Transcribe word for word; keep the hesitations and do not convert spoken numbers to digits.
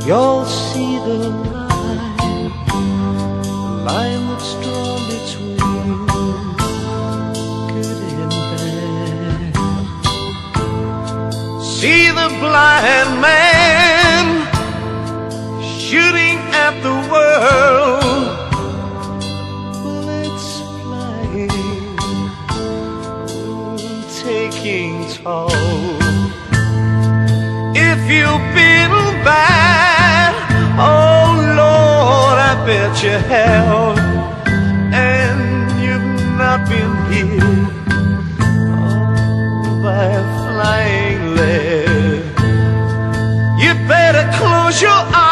you'll see the line, the line that's drawn between good and bad. See the blind man shooting at the world, bullets flying, taking toll. If you've been bad, oh Lord, I bet you have, and you've not been hit oh, by a flying lead. You better close your eyes